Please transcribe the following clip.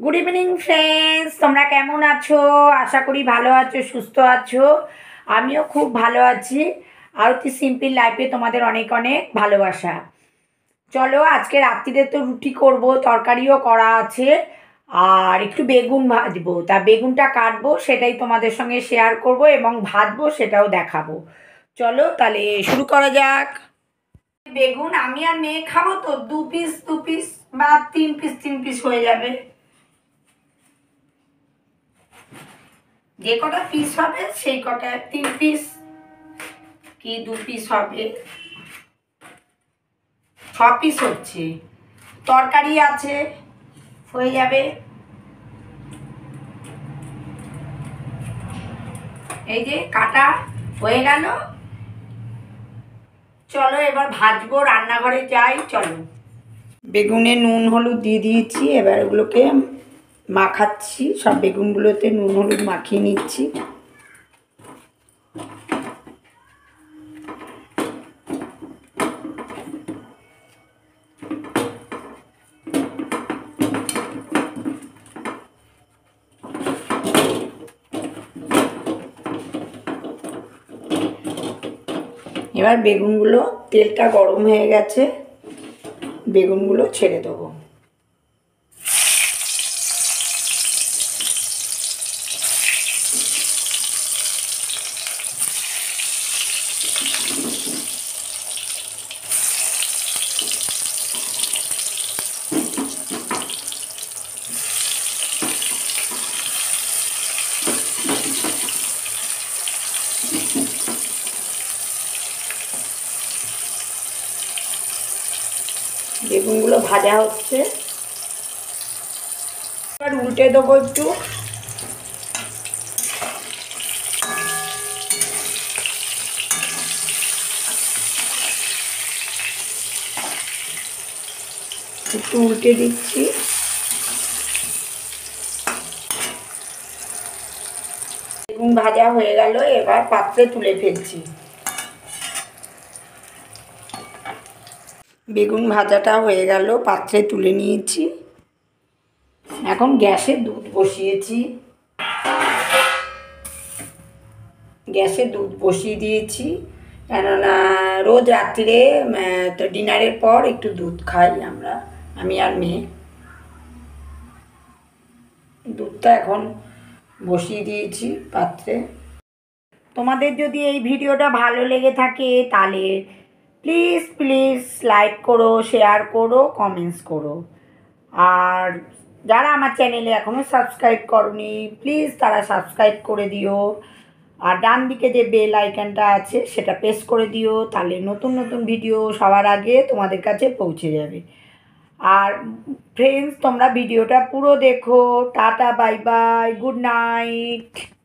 Good evening friends, তোমরা কেমন আছো? আশা করি ভালো আছো, সুস্থ আছো। আমিও খুব ভালো আছি। আরতি সিম্পল লাইফে তোমাদের অনেক অনেক ভালোবাসা। চলো, আজকে রাত্রিরে তো রুটি করব, তরকারিও করা আছে, আর একটু বেগুন ভাজবো। তা বেগুনটা কাটবো, সেটাই তোমাদের সঙ্গে শেয়ার করব, এবং ভাজবো সেটাও দেখাবো। চলো তাহলে শুরু করা যাক। বেগুন আমি আর মেয়ে খাবো, তো দু পিস বা তিন পিস হয়ে যাবে। যে কটা পিস হবে সেই কটা, 3 পিস কি 2 পিস হবে, 6 পিস হচ্ছে। তরকারি আছে, হয়ে যাবে। এই যে কাটা হয়ে গেল। চলো এবার ভাজবো, রান্নাঘরে যাই। চলো, বেগুনে নুন হলুদ দিয়ে দিয়েছি, এবার ওগুলোকে মাখাচ্ছি। সব বেগুনগুলোতে নুন হলুদ মাখিয়ে নিচ্ছি। এবার বেগুনগুলো, তেলটা গরম হয়ে গেছে, বেগুনগুলো ছেড়ে দেবো। বেগুনগুলো ভাজা হচ্ছে, এবার উল্টে দেবো একটু। একটু উল্টে দিচ্ছি। বেগুন ভাজা হয়ে গেল, এবার পাত্রে তুলে ফেলছি। বেগুন ভাজাটা হয়ে গেল, পাত্রে তুলে নিয়েছি। এখন গ্যাসে দুধ বসিয়েছি, গ্যাসে দুধ বসিয়ে দিয়েছি, কেননা রোজ রাত্রিরে তো ডিনারের পর একটু দুধ খাই আমরা, আমি আর মেয়ে। দুধটা এখন বসিয়ে দিয়েছি পাত্রে। তোমাদের যদি এই ভিডিওটা ভালো লেগে থাকে তাহলে প্লিজ লাইক করো, শেয়ার করো, কমেন্টস করো। আর যারা আমার চ্যানেলে এখনও সাবস্ক্রাইব করনি, প্লিজ তারা সাবস্ক্রাইব করে দিও। আর ডান দিকে যে বেল আইকনটা আছে সেটা প্রেস করে দিও, তাহলে নতুন নতুন ভিডিও সবার আগে তোমাদের কাছে পৌঁছে যাবে। আর ফ্রেন্ডস, তোমরা ভিডিওটা পুরো দেখো। Tata, bye bye, good night.